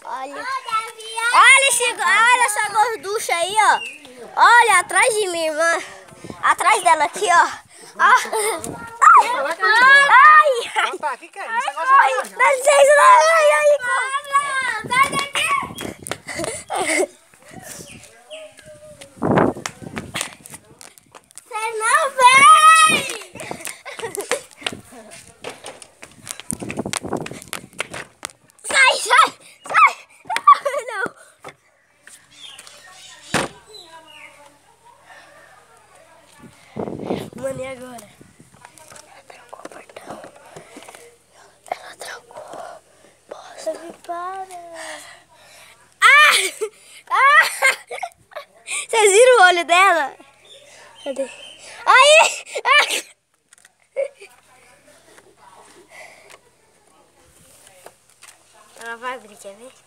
Olha essa gorducha aí, ó. Olha, atrás de mim, irmã. Atrás dela aqui, ó. Ai! O que é isso? Dá licença, ai, sai daqui! Você não vem! Sai! Não! Mano, e agora? Ela trancou o portão. Ela trancou. Poxa, me para. Vocês viram o olho dela? Cadê? Aí! Ela vai abrir, quer ver?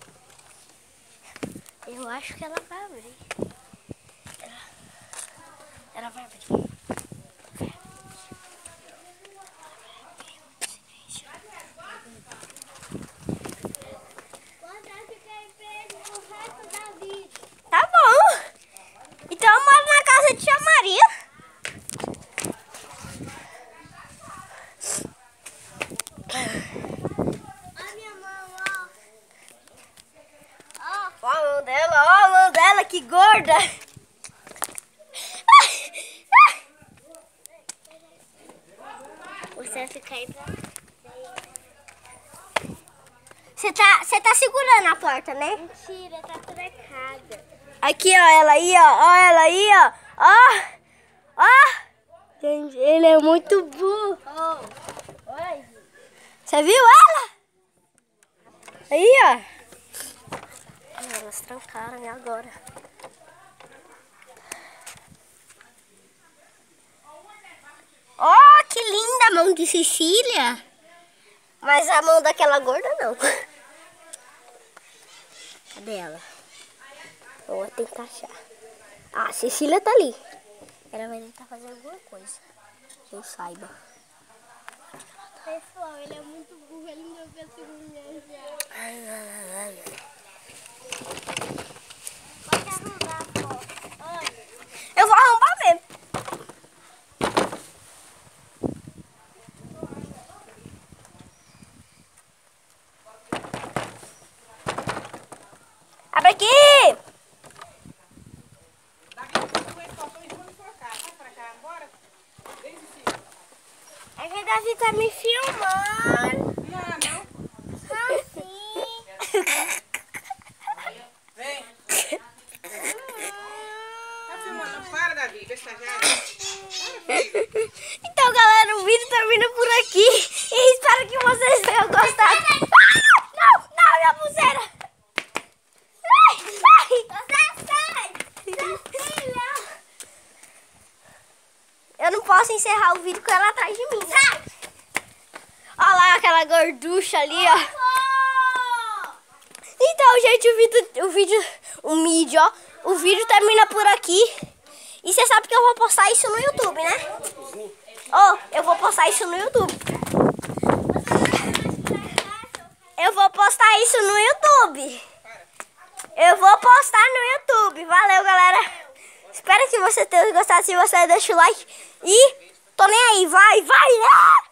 Eu acho que ela vai abrir. Ela vai abrir. Tá bom. Então eu moro na casa de Tia Maria. Olha minha mão, ó. Ó a mão dela, que gorda. Você vai ficar aí pra... Você tá segurando a porta, né? Mentira, tá trancada. Aqui, ó, ela aí, ó. Ó, ela aí, ó. Ó. Gente, ele é muito burro. Oi. Você viu ela? Aí, ó. Elas trancaram, e agora? Ó, que linda a mão de Cecília. Mas a mão daquela gorda, não. Cadê ela? Vou tentar achar. Ah, a Cecília tá ali. Ela vai tentar fazer alguma coisa. Que eu saiba. Pessoal, ele é muito burro, ele não deu pra segurar já. Ai. Pode arrumar, pô. Olha. Eu vou arrombar mesmo. Abre aqui! É que a Davi tá me filmando. Não. Sim. Vem. Tá filmando? Para, Davi. Deixa já. Então, galera, o vídeo termina por aqui. E espero que vocês tenham gostado. Não, minha pulseira. Sai. Eu não posso encerrar o vídeo com ela atrás de mim. Sai. Olha lá aquela gorducha ali, ó. Então, gente, o vídeo termina por aqui. E você sabe que eu vou postar isso no YouTube, né? Eu vou postar isso no YouTube. Valeu, galera. Espero que você tenha gostado. Se você deixa o like. E tô nem aí. Vai.